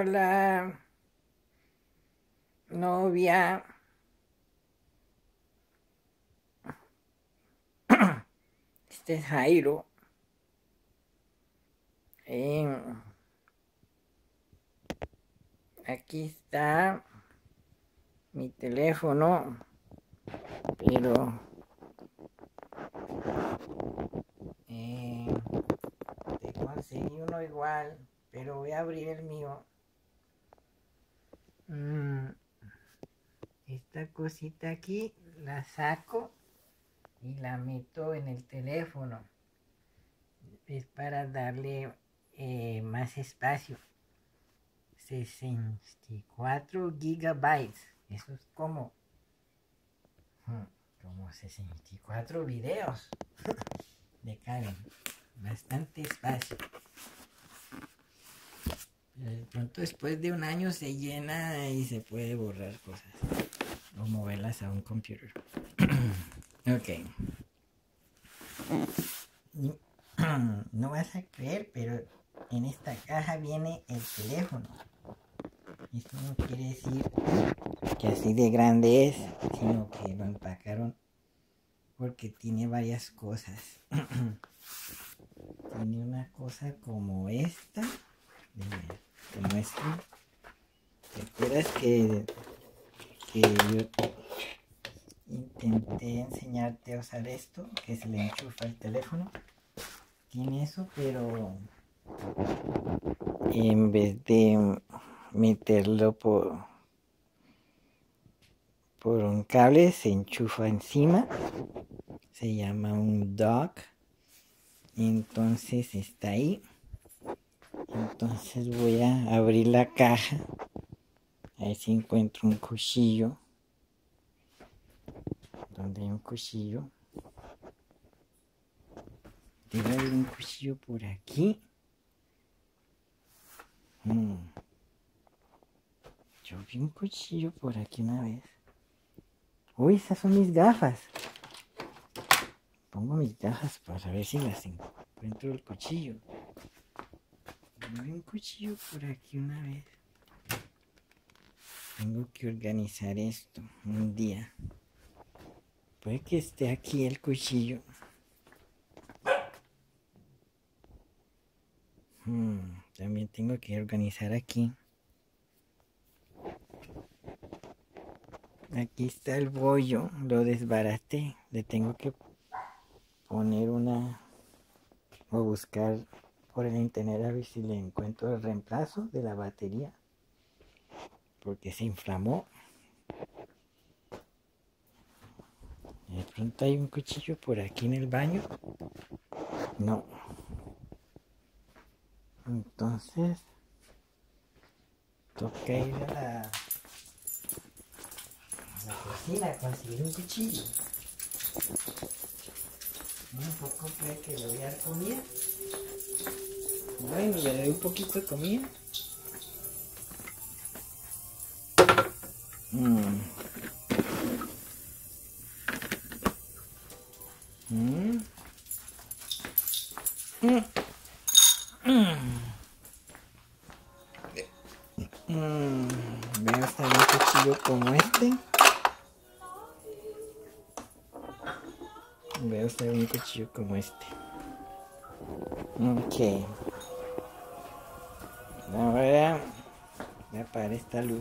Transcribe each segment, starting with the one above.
la novia. Este es Jairo. Aquí está mi teléfono, pero te conseguí uno igual, pero voy a abrir el mío. Esta cosita aquí la saco y la meto en el teléfono. Es para darle más espacio. 64 gigabytes. Eso es como 64 videos. Le caben bastante espacio. De pronto después de un año se llena y se puede borrar cosas o moverlas a un computer. Ok. No vas a creer, pero en esta caja viene el teléfono. Esto no quiere decir que así de grande es, sino que lo empacaron porque tiene varias cosas. Tiene una cosa como esta. Te muestro. ¿Te acuerdas que yo intenté enseñarte a usar esto? Que se le enchufa el teléfono. Tiene eso, pero en vez de meterlo por un cable, se enchufa encima. Se llama un dock. Entonces está ahí. Entonces voy a abrir la caja. A ver si encuentro un cuchillo. ¿Dónde hay un cuchillo? Debe haber un cuchillo por aquí. Yo vi un cuchillo por aquí una vez. Uy, esas son mis gafas. Pongo mis gafas para ver si las encuentro el cuchillo. Yo vi un cuchillo por aquí una vez. Tengo que organizar esto un día. Puede que esté aquí el cuchillo. También tengo que organizar aquí. Aquí está el bollo. Lo desbaraté. Le tengo que poner una... o buscar por el internet a ver si le encuentro el reemplazo de la batería. Porque se inflamó. De pronto hay un cuchillo por aquí en el baño. No. Entonces toca ir a la cocina a conseguir un cuchillo. Un poco cree que le voy a dar comida. Bueno, le doy un poquito de comida. Voy a usar un cuchillo como este. Voy a usar un cuchillo como este. Ok. Ahora voy a apagar esta luz.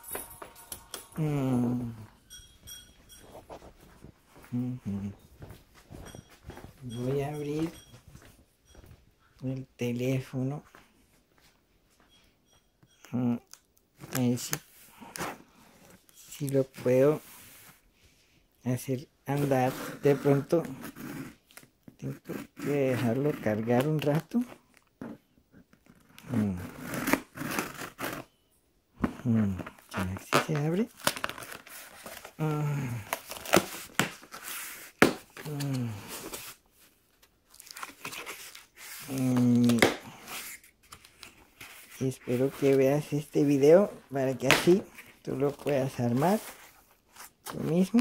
Voy a abrir el teléfono. A ver si lo puedo hacer andar. De pronto tengo que dejarlo cargar un rato. A ver si se abre. Espero que veas este video para que así tú lo puedas armar tú mismo.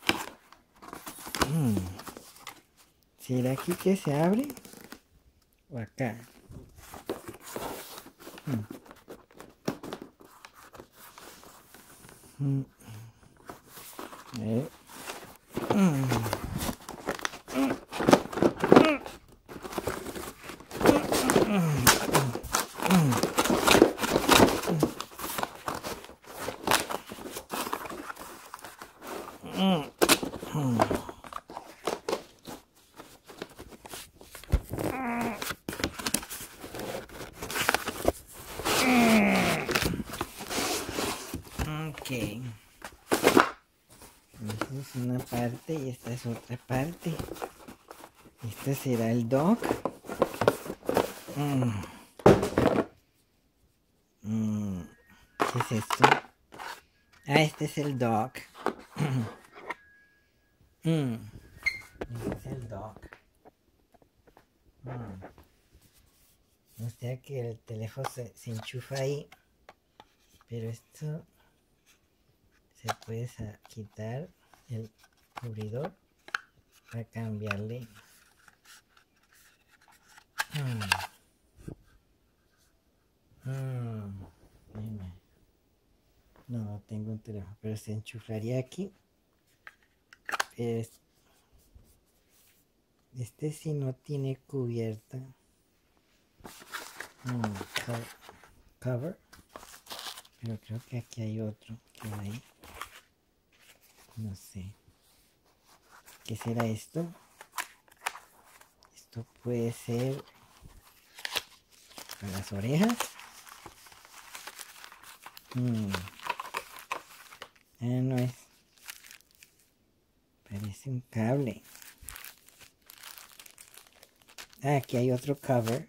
¿Será aquí que se abre? o acá. Ok. Esta es una parte y esta es otra parte. Este será el dock. ¿Qué es esto? Ah, este es el dock. Este es el dock. O sea que el teléfono se enchufa ahí. Pero esto se puede quitar el cubridor para cambiarle. No tengo un teléfono, pero se enchufaría aquí. Este sí no tiene cubierta. Cover. Pero creo que aquí hay otro que hay. No sé. ¿Qué será esto? Esto puede ser para las orejas. No es. Parece un cable. Aquí hay otro cover.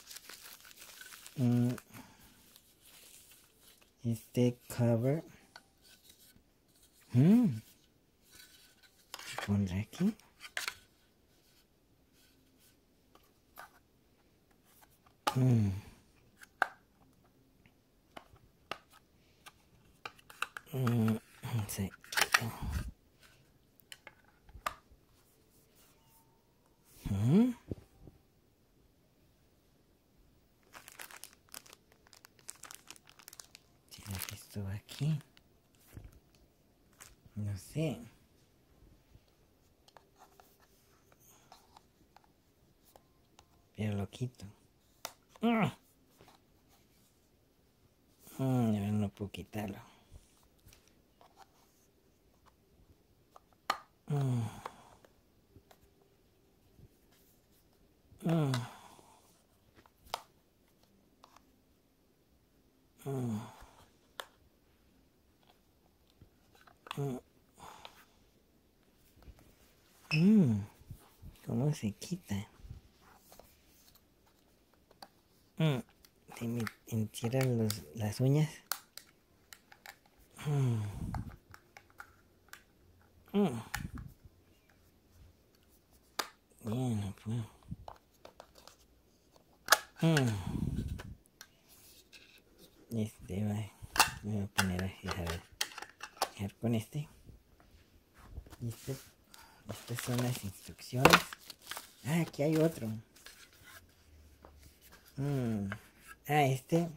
Este cover. ¿Se pondrá aquí? Sí. ¿Será que esto va aquí? No sé. Pero lo quito. Ahora no puedo quitarlo. ¿Cómo se quita? Se me entierran las uñas. No puedo. Me voy a poner a fijar con este. Estas son las instrucciones. Aquí hay otro. Este.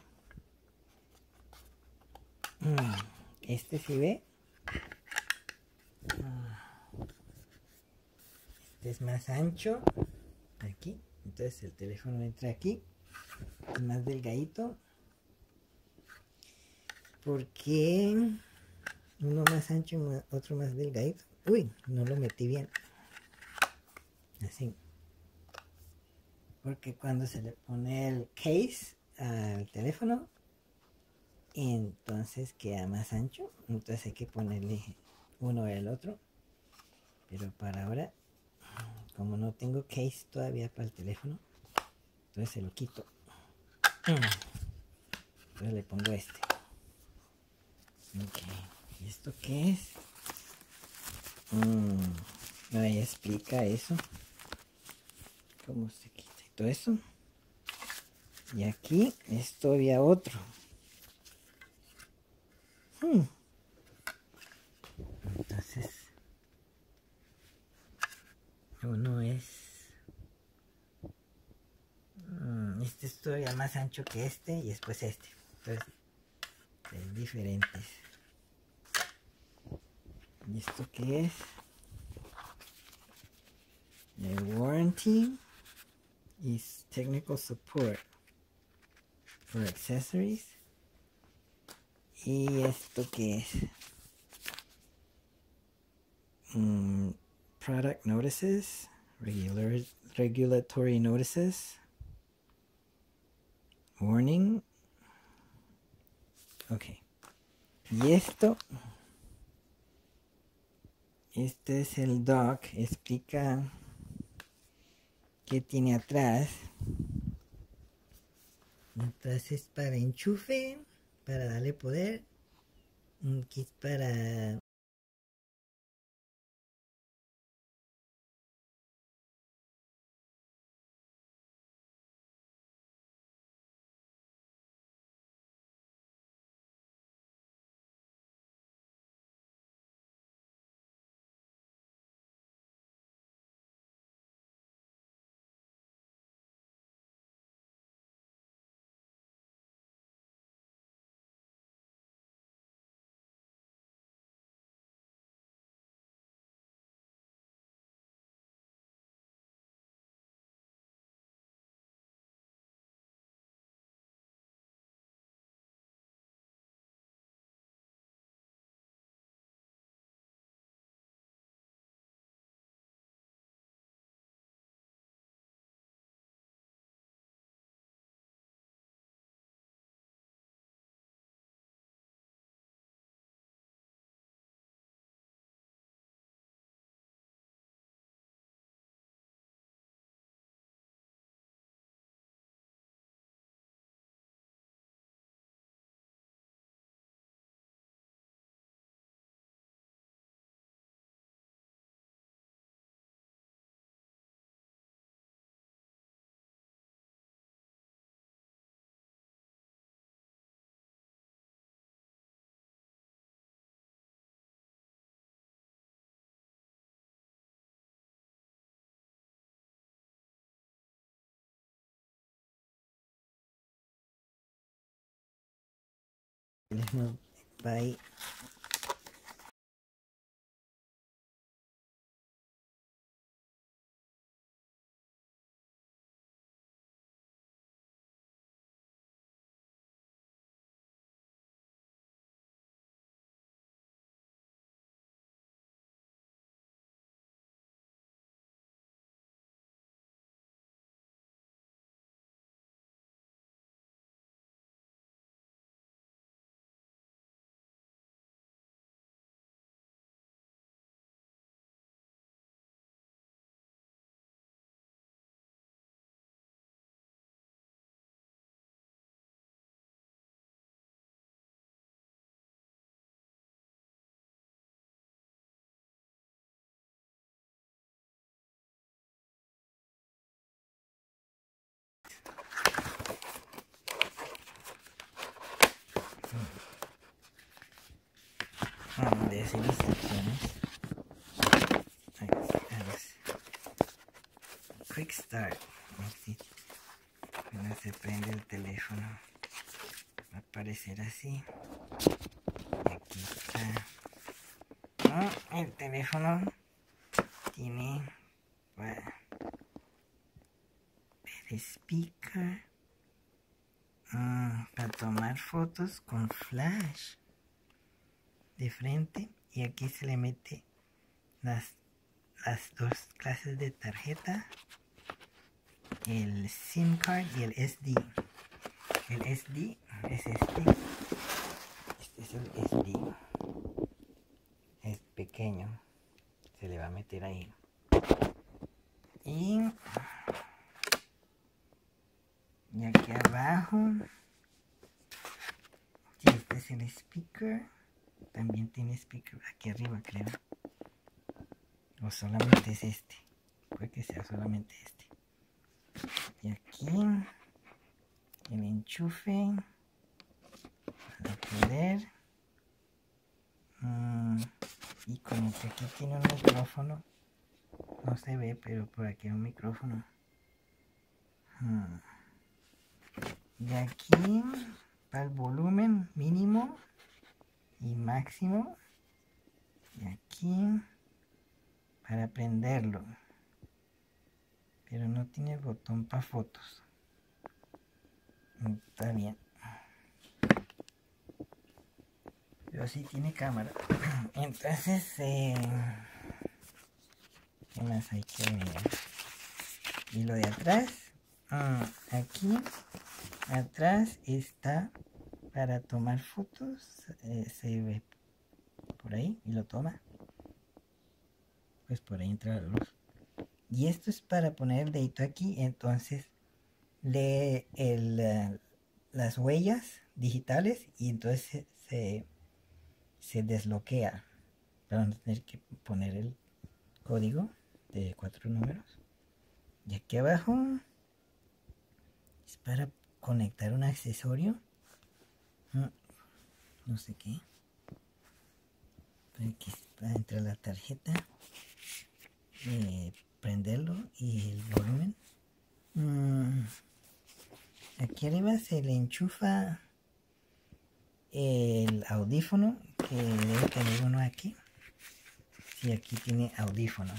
Este sí ve. Este es más ancho. Aquí. Entonces el teléfono entra aquí. Es más delgadito. ¿Por qué uno más ancho y otro más delgadito? Uy, no lo metí bien. Así. Porque cuando se le pone el case al teléfono, entonces queda más ancho. Entonces hay que ponerle uno al otro. Pero para ahora, como no tengo case todavía para el teléfono, entonces se lo quito. Entonces le pongo este. Ok. ¿Y esto qué es? Ahí explica eso. Cómo se quita y todo eso. Y aquí es todavía otro. Entonces, uno es... Este es todavía más ancho que este y después este. Entonces, es diferentes. ¿Y esto qué es? El warranty is technical support for accessories. ¿Y esto qué es? Product notices, regulatory notices, warning. Ok. Y esto, este es el dock, explica qué tiene atrás. Atrás es para enchufe, para darle poder. Un kit para Bye. De hacer instrucciones. Quick start. Cuando se prende el teléfono va a aparecer así. Y aquí está. El teléfono tiene el speaker para tomar fotos con flash de frente, y aquí se le mete las dos clases de tarjeta, el SIM card y el SD. El SD es este es el SD, es pequeño, se le va a meter ahí. Y aquí abajo, este es el speaker. También tiene speaker aquí arriba, creo. O solamente es este. Puede que sea solamente este. Y aquí el enchufe para poder. Y como que aquí tiene un micrófono. No se ve, pero por aquí hay un micrófono. Y aquí para el volumen mínimo y máximo. Y aquí para prenderlo. Pero no tiene el botón para fotos. Está bien. Pero sí tiene cámara. Entonces, ¿qué más hay que ver? Y lo de atrás. Aquí atrás está para tomar fotos. Se ve por ahí y lo toma. Pues por ahí entra la luz. Y esto es para poner el dedito aquí. Entonces lee las huellas digitales y entonces se desbloquea para no tener que poner el código de 4 números. Y aquí abajo es para conectar un accesorio, no sé qué, aquí es para entrar la tarjeta, prenderlo y el volumen. Aquí arriba se le enchufa el audífono, que debe tener uno aquí. Sí, aquí tiene audífono.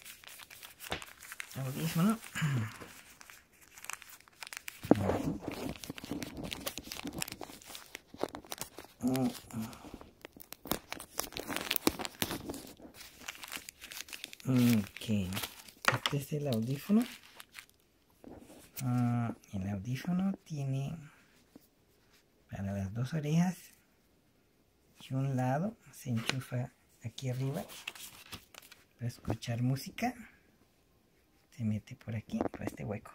Ok, este es el audífono. El audífono tiene para las dos orejas y un lado se enchufa aquí arriba para escuchar música. Se mete por aquí, por este hueco,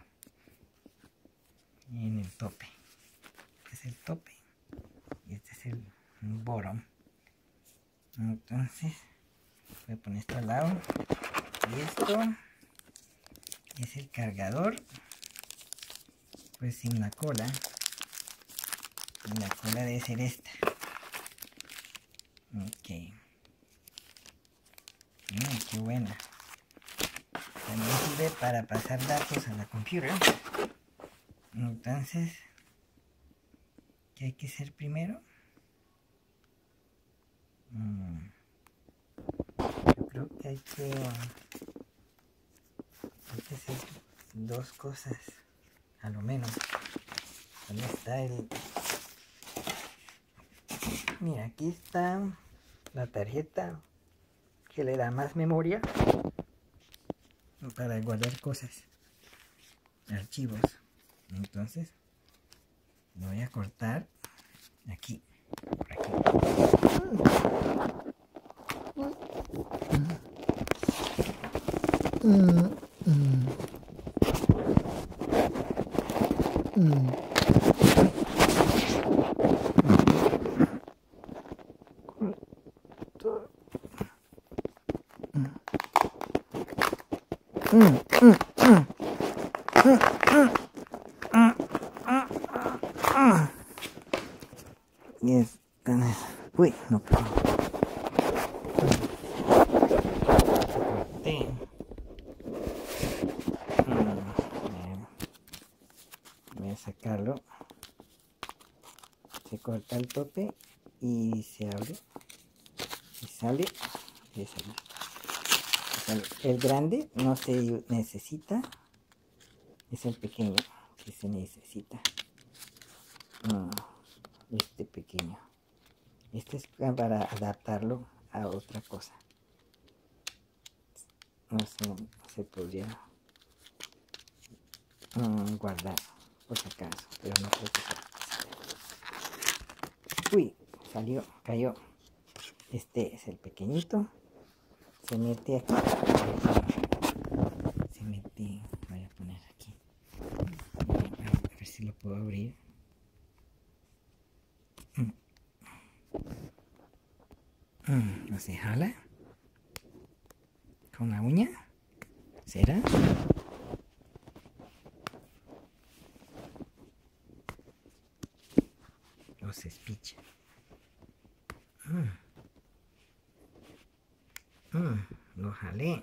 y en el tope. Este es el tope y este es el bottom. Entonces voy a poner esto al lado y esto es el cargador, pues sin la cola, y la cola debe ser esta. Ok, qué buena. También sirve para pasar datos a la computadora. Entonces, ¿qué hay que hacer primero? Yo creo que hay que hacer dos cosas, a lo menos. ¿Dónde está el...? Mira, aquí está la tarjeta que le da más memoria para guardar cosas, archivos. Entonces, lo voy a cortar aquí, por aquí. Yes, uy, no puedo. Voy a sacarlo. Se corta el tope y se abre. Y sale. Y sale. El grande no se necesita. Es el pequeño que se necesita. Este pequeño. Este es para adaptarlo a otra cosa. No sé, se podría guardar por si acaso, pero no creo que sea. Uy, salió, cayó. Este es el pequeñito. Se mete aquí. Se mete. Voy a poner aquí. A ver si lo puedo abrir. No se jala. Con la uña. ¿Será? O se espicha. Lo jalé.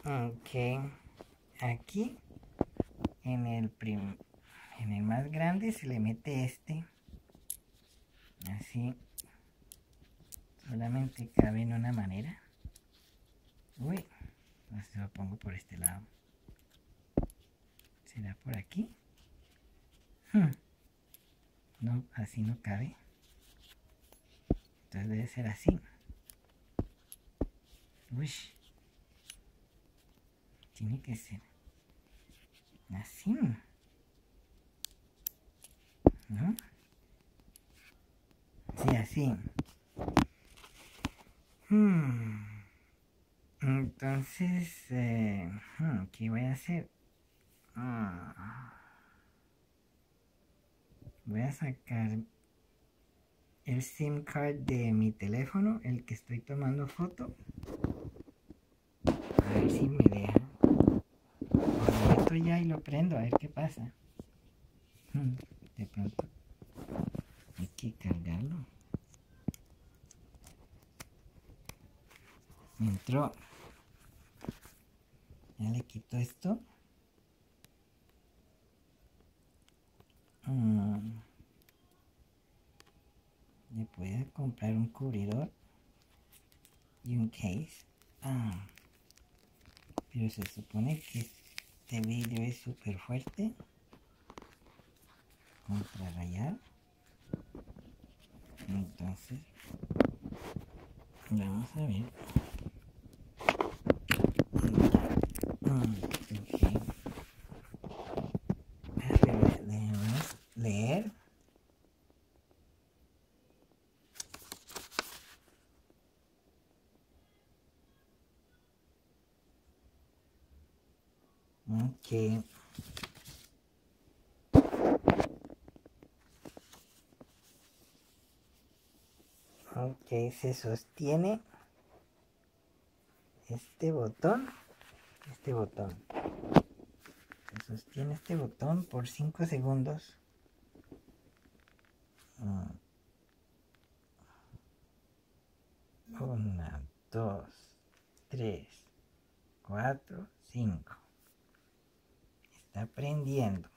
Ok, aquí en el más grande se le mete este, así, solamente cabe en una manera. Uy, no sé si lo pongo por este lado. ¿Será por aquí? No, así no cabe. Entonces debe ser así. Uy, tiene que ser así, ¿no? Sí, así. Entonces, ¿qué voy a hacer? Voy a sacar el SIM card de mi teléfono, el que estoy tomando foto. A ver si me deja. Lo meto ya y lo prendo, a ver qué pasa. De pronto hay que cargarlo. Me entró. Ya le quito esto. Le puedo comprar un cubridor y un case. Pero se supone que este vidrio es súper fuerte contra rayar. Entonces, vamos a ver. Okay. Debemos leer. Ok. Ok, se sostiene este botón. Se sostiene este botón por 5 segundos. 1, 2, 3, 4, 5. Está prendiendo.